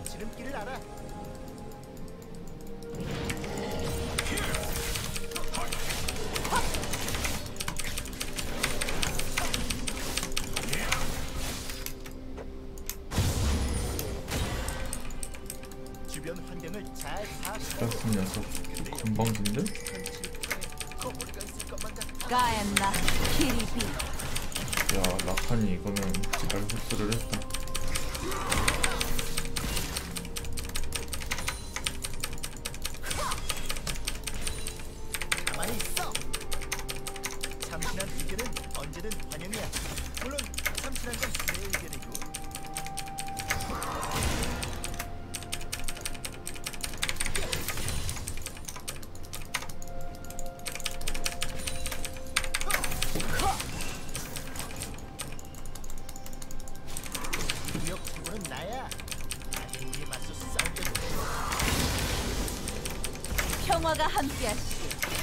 지름길을 알아. 주변 환경을 잘 파악하고 같은 녀석 건방진데? 가엔나 키리비. 야 라칸이 이거는 잘 흡수를 했다. 가만히 있어. 참신한 의견은 언제든 환영이야. 물론 참신한 건 내 의견이고. 무역 최고는 나야. 아니 우리 맞서 싸우자고. 평화가 함께하시길.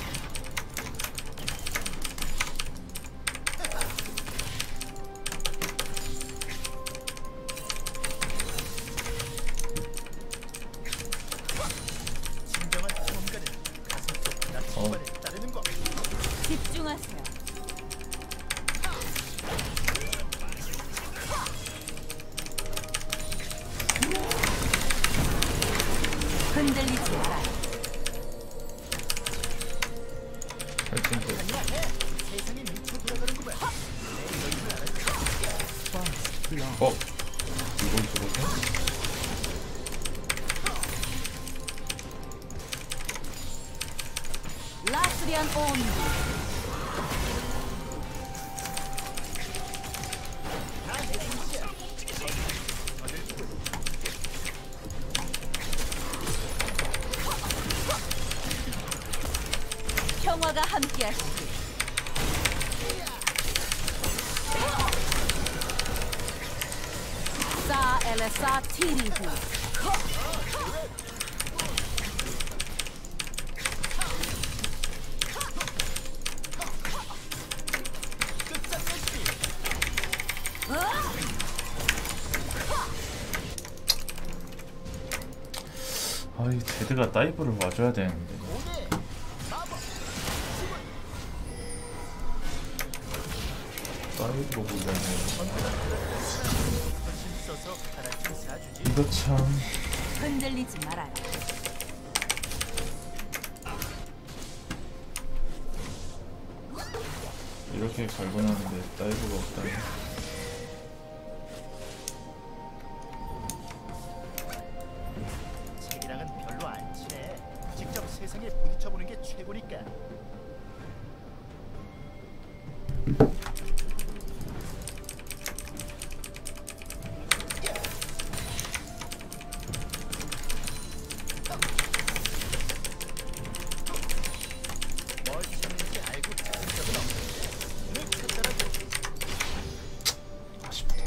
진정한 탐험가는 가슴속 나침반에 따르는 거. 집중하세요. 흔들리지 마라. 발전소 아니야 해. 세상이 미쳐 돌아가는구만. 내 이럴 줄 알았지. 어? 이걸 죽었어? 라스리안 온디. 다내 손이야. 평화가 함께하시길. 사 엘레사 티리비. 끝장냈지. 아이 제드가 다이브를 와줘야 되는데. 오네. 마법. 다이브로 보려면 훨씬 써서 하나씩 사주지. 이거 참 흔들리지 말아요. 이렇게 갈고 나는데 다이브가 없다니. 책이랑은 별로 안 친해. 직접 세상에 부딪혀보는 게 최고니까. 뭘 찾는지 알고 찾은 적은 없는데 늘 찾더라고. 아쉽다.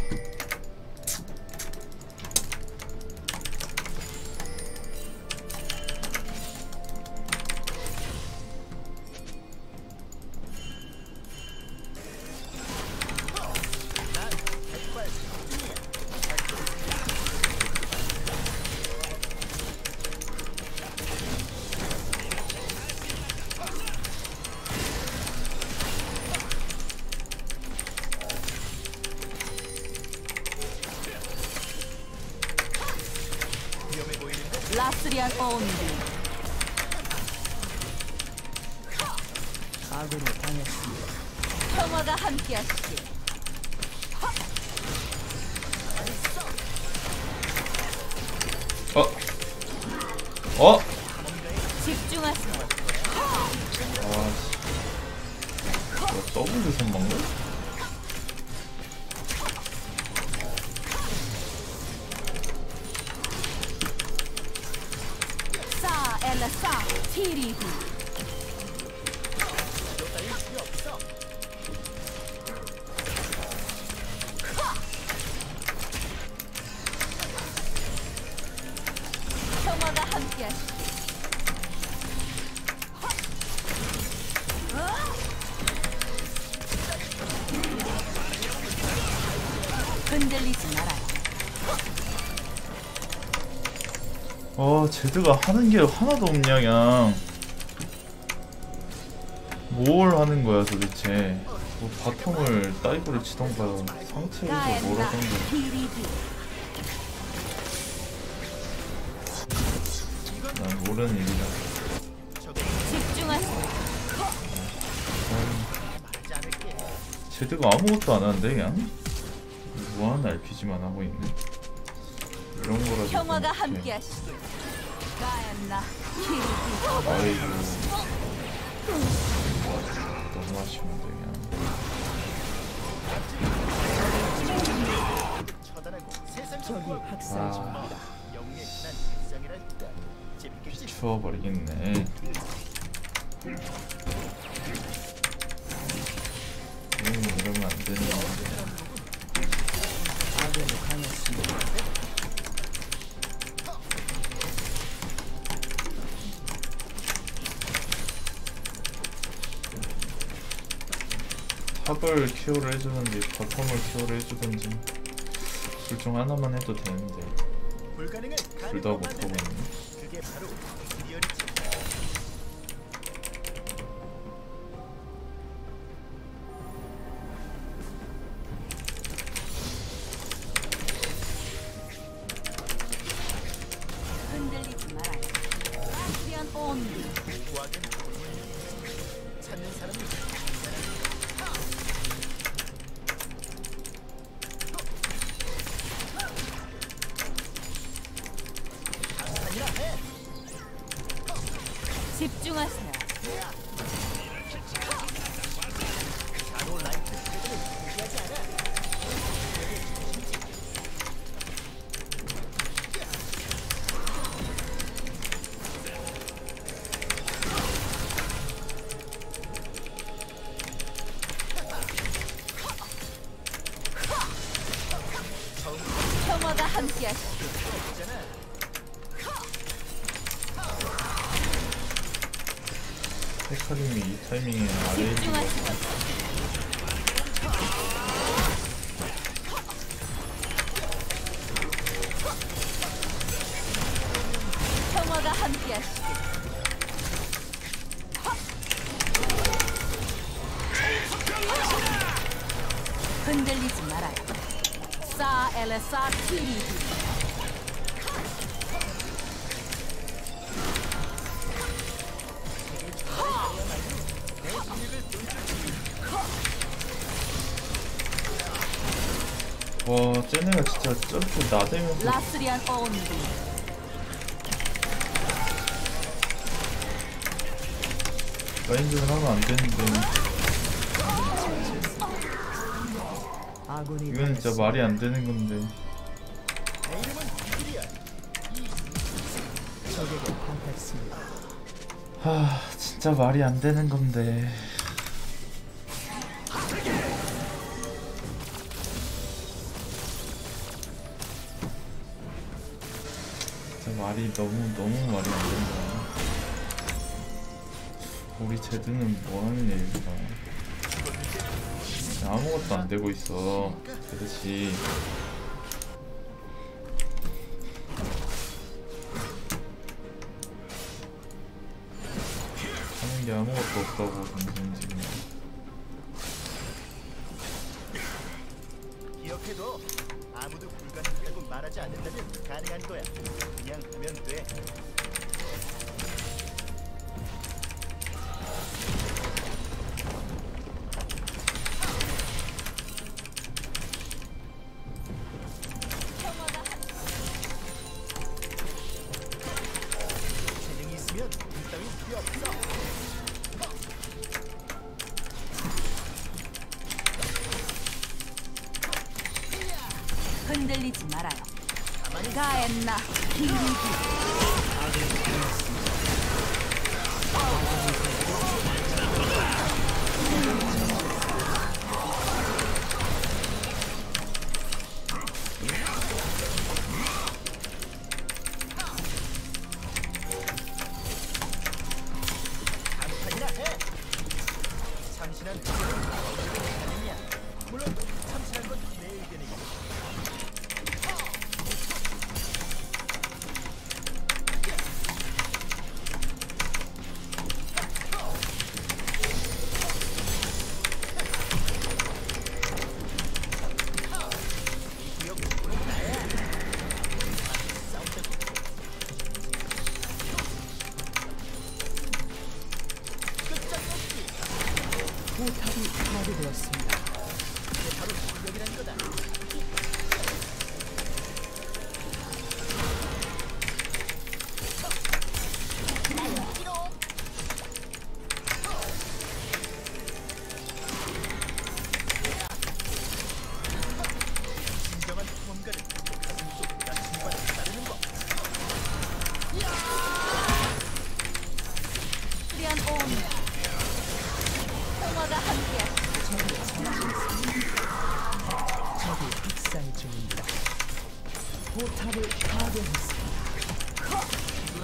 난 백발 승진이야. 위험해 보이는데? 라스리안 온디. 아군이 당했습니다. 평화가 함께하시길. 어? 어? 집중하세요. 아씨 이거 더블 선방가? 사 엘레사 티리비. 따위 필요 없어. 평화가 함께하시길. 흔들리지 말아요. 제드가 하는 게 하나도 없냐. 그냥 뭘 하는 거야 도대체. 뭐 바텀을 다이브를 치던가 상체에서 뭘 가엔나 하던가. 티리디. 난 모르는 일이다. 집중하세요. 말하지 않을게. 제드가 아무것도 안 하는데 그냥 무한 RPG만 하고 있네. 이런 거라도 평화가 좀 이렇게. 함께하시길. 가엔나 티리디. 아이고 너무 아쉬운데 그냥. 처단하고 세상 적이 정보를 학살 중. 아 영웅의 난 일상이랄까. 재밌겠지? 추워버리겠네. 이러면 안 되는 건데. 아군이 당했습니다. 탑을 케어를 해주든지 바텀을 케어를 해주든지 둘 중 하나만 해도 되는데 불가능을 둘 다 가능으로 못하고 만든다. 있네. 그게 바로 리얼이지. 흔들리지 말아요. 아시안 온리. 고고하긴 찾는 사람이 아니라 해. 집중하세요. 바로 라이트 스피드를 포기하지 않아. 평화가 함께하시길. 있잖아. 헤카림이 이 타이밍에 아래에 집중하세요. 평화가 함께하시길. 흔들리지 말아요. 사 엘레사 티리디. 와 쟤네가 진짜 저렇게 나대면서 라스리안 온리. 라인전을 하면 안 되는데 아군이 이건 진짜 말이 안 되는 건데. 내 이름은 이리야. 적에게 당했습니다. 하 진짜 말이 안 되는 건데. 진짜 말이 너무 말이 안 된다. 우리 제드는 뭐 하는 일일까? 아무것도 안 되고 있어. 제드씨. 하는 게 아무것도 없다고 방금 지금. 기억해둬. 아무도 불가능하다고 말하지 않는다면 가능한 거야. 그냥 하면 돼. 재능이 있으면 돈 따윈 필요 없어. 흔들리지 말아요. 가엔나 티리디. 한판이나 해. 참신한 의견은 언제든 가능이야. 물론 참신한 건 내 의견이고.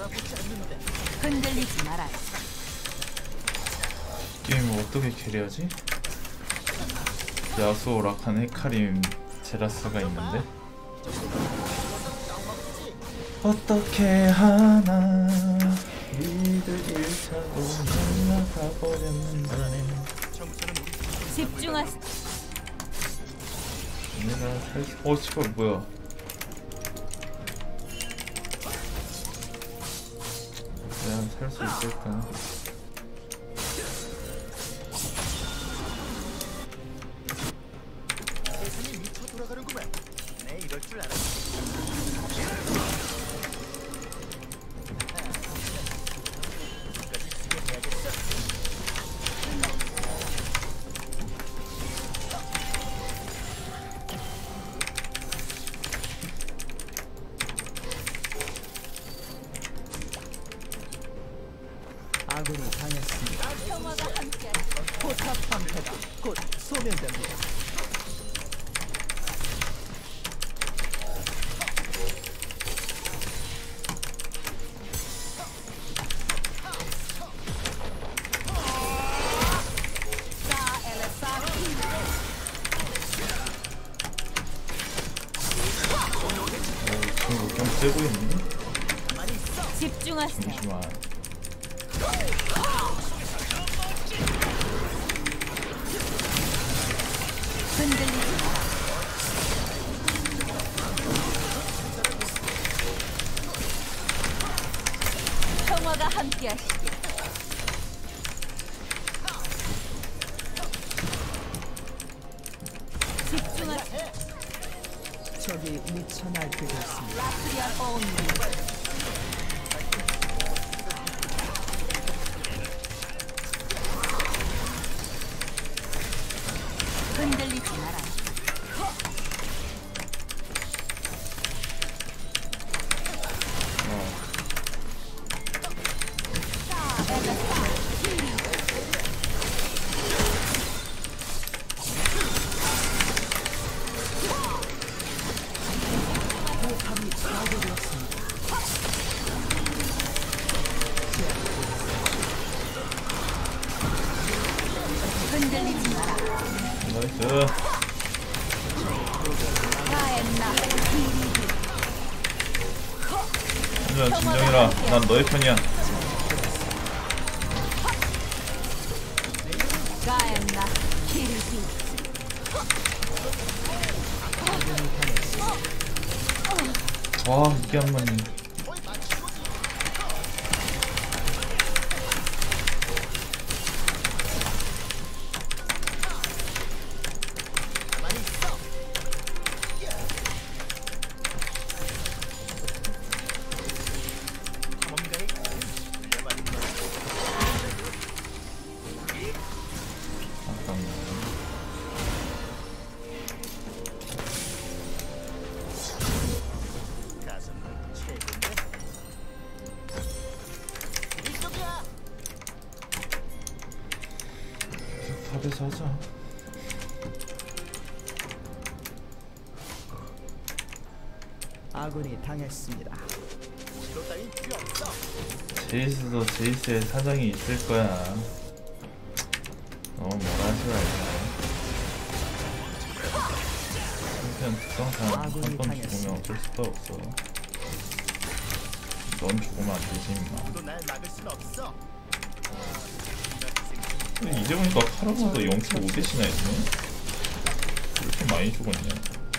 알아보지 않는데. 흔들리지 말아요. 게임을 어떻게 캐리하지? 야수, 라칸, 헤카림, 제라스가 있는데 어떻게 하나 이들 1차로 날아가 버렸는데 집중하세요. 내가 살수... 씨발 뭐야. 내가 살 수 있을까? 세상이 미쳐 돌아가는구만. 내 이럴 줄 알았지. 끝까지 지켜내야겠어. 아군이 당했습니다. 평화가 함께. 포탑 방패가 곧 소멸됩니다. 사 엘레사 티. 친구 좀 세고 있니? 집중하세요. 잠시만. 흔들리지 마라. 평화가 함께하시길. 집중하세요. 적이 미쳐 날뛰고 있습니다. 라프리안 온리. 흔들리지 마라. 포탑이 파괴되었습니다. 흔들리지 마라. 나이스. 가엔나 히리디. 한주야 진정해라. 난 너의 편이야. 가엔나 히리디. 와 이게 한 번이. 뭔가에 물려받은 거야. 잠깐만. 가슴은 최고인데. 이쪽이야. 탑에서 하자. 아군이 당했습니다. 지도 따윈 필요 없어. 제이스도 제이스의 사정이 있을 거야. 너무 뭐라 하지 말자. 한편 특성상 한 번 죽으면 어쩔 수가 없어. 넌 죽으면 안 되지 임마. 또 날 막을 순 없어. 근데 이제 보니까 카르마도 0.5대시나 했네? 왜 이렇게 많이 죽었냐?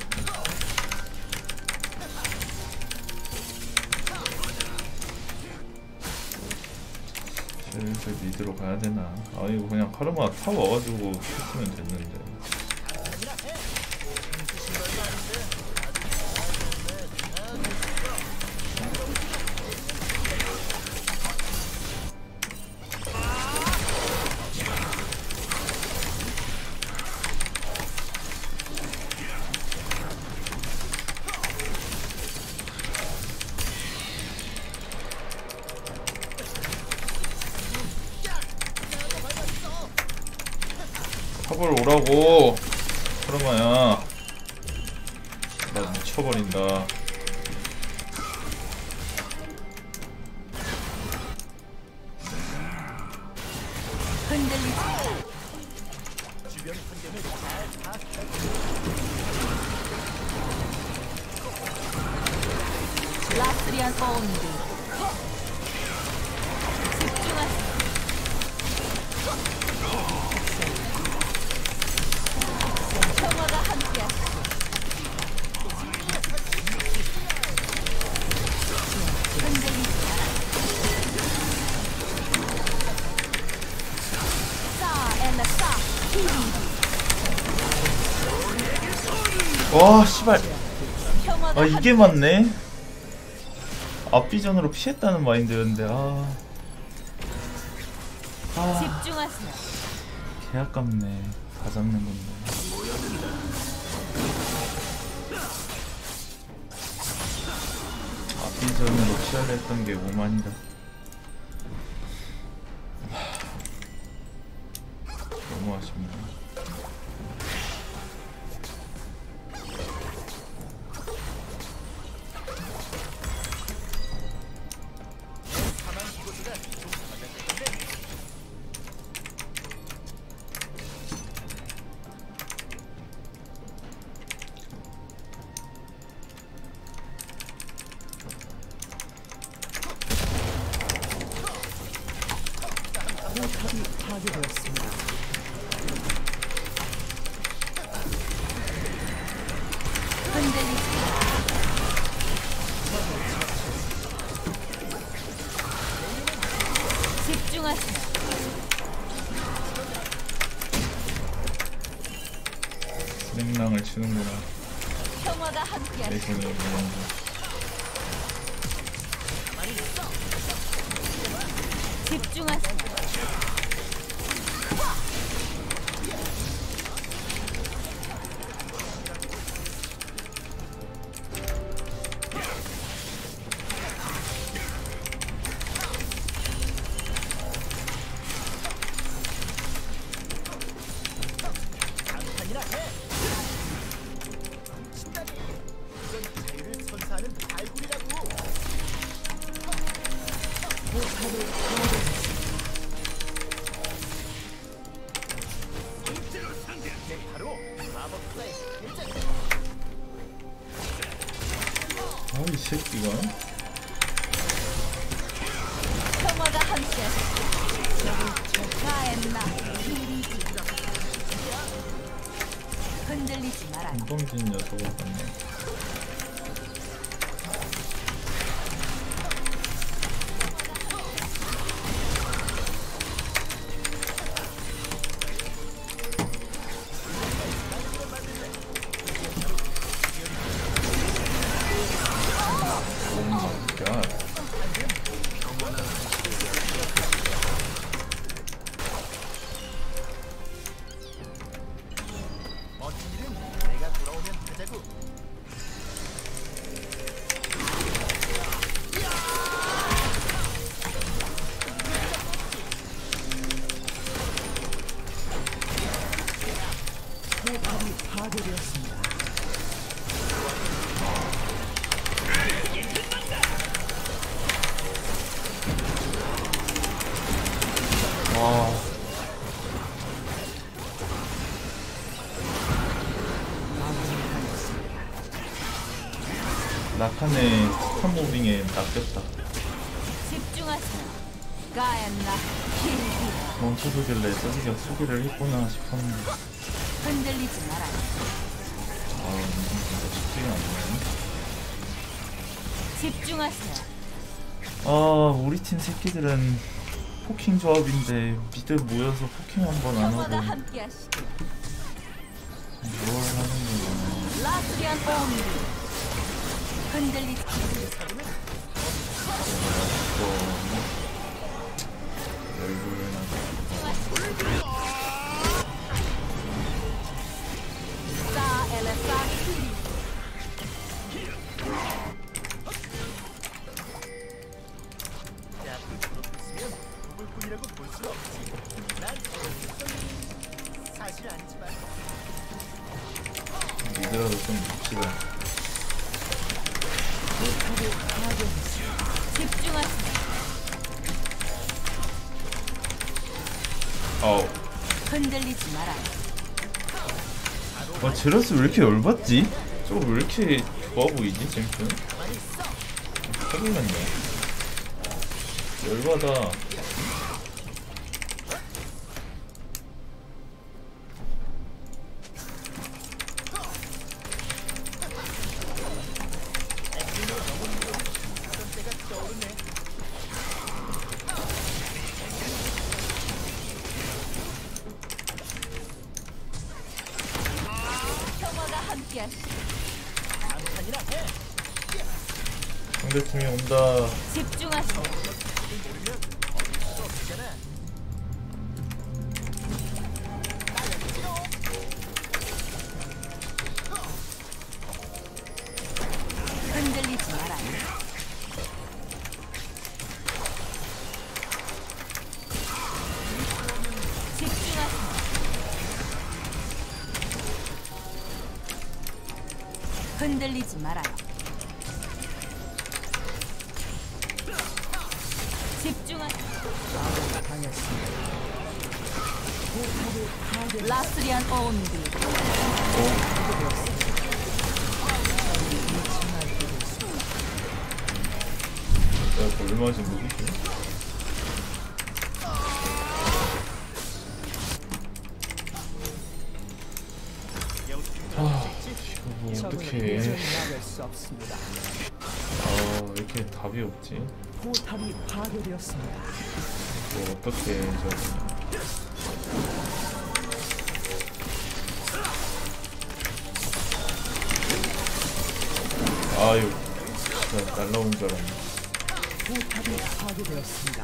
슬슬 미드로 가야 되나? 아 이거 그냥 카르마 타 와가지고 했으면 됐는데. 탑을 오라고. 카르마야 나 미쳐버린다. 흔들리지 마라. 주변 환경을 잘 파악하고 라스리안 온드. 집중하세요. 평화가 함께하시오. 흔들리지 마라. 싸 앤나 싸. 와 씨발. 평화가 아 이게 맞네. 앞비전으로 피했다는 마인드였는데 집중하세요. 개 아깝네. 다 잡는 건데. 앞비전으로 피하려 했던 게 오만이다. 너무 아쉽네. 사망 기고수가 좀 받았을 텐데 포탑이 파괴되었습니다. 흔들리지 마라. 집중하세요. 냉랑을 치는구나. 평화가 함께하시오. 내 손이 무너져. 집중하세요. 장판이나 해. 신나게. 이건 자유를 선사하는 발굴이라고. 네, 바로 마법사의 결정. 이 새끼가. 평화가 함께하시오. 가엔나 히리지. 흔들리지 마라. 금방진 녀석을 봤네. 오 마이 갓. 멋진 일은 내가 돌아오면 하자고. 포탑이 파괴되었습니다. 와. 라칸의 스탄 모빙에 낚였다. 집중하세요. 가엔나 히리지. 멈춰서길래 저기가 소개를 했구나 싶었는데 흔들리지 마라. 진짜 쉽지가 않네. 집중하세요. 우리 팀 새끼들은 포킹 조합인데 미드 모여서 포킹 한 번 안 하고 평화가 함께하시오. 뭘 하는 거야. 라스리안 온드. 흔들리지 싸 엘레사 히리. 대학교 졸업했으면 누굴뿐이라고 볼 수 없지. 난 사실 아니지만 미드라도 좀 봅시다. 집중하세요. 아우. 흔들리지 마라. 제라스 왜 이렇게 열받지? 저거 왜 이렇게 좋아 보이지, 챔프? 짜증났네. 열받아. 평화가 함께하시. 상대팀이 온다. 집중하세요. 흔들리지 마라. 집중하세요. 흔들리지 말아요. 집중하세요. 당했습니다. 포탑이 파괴되었습니다. 라스리안 온드. 내가 얼마 전 무기지? 이거 뭐 어떡해. 막을 수 없습니다. 왜 이렇게 답이 없지? 포탑이 파괴되었습니다. 뭐 어떡해, 저거. 아유, 진짜 날라온 줄 알았네. 포탑이 파괴되었습니다.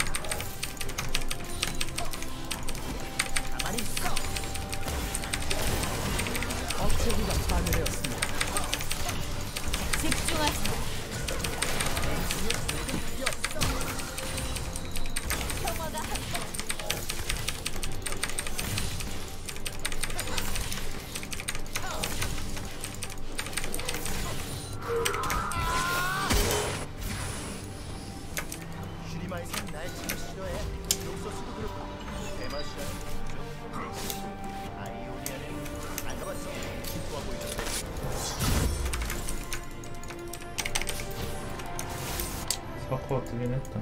억제기가 파괴되었습니다. 집중하세요. 평화가 함께. 슈리마에선 날 참 싫어해. 녹소스도 그렇고 대마시아 아이오니아는 안 가봤어. 좋아 보이던데. 사커가 뜨긴 했다.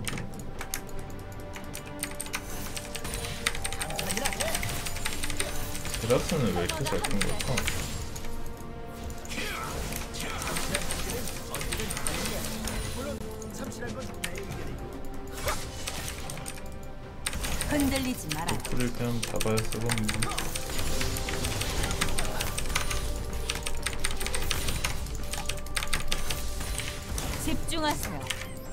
제라스는 왜 이렇게 잘 뜬 걸까? 물론 참신한 건 나의 의견이고. 흔들리지 마라. 풀을 그냥 잡아야 쓰겠는데. 집중하세요.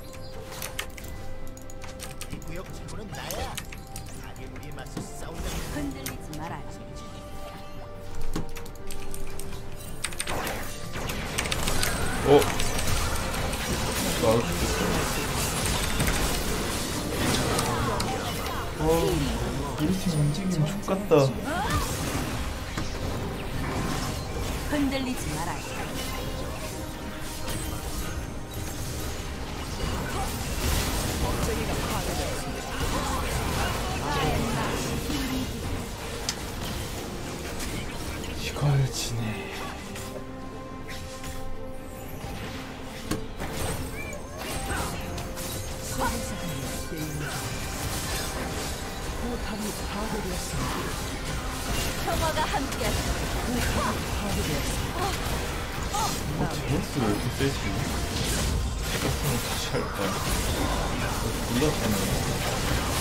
이 구역 최고는 나야. 악의물이 맞서 싸운다는 흔들리지 말아요. 나도 죽겠어. 우리 팀 움직임 X같다. 흔들리지 말아요. 이걸 지네. 포탑이 파괴되었습니다. 평화가 함께하시오. 제라스 왜 이렇게 세지? 제라스는 다시 할까? 몰랐잖아.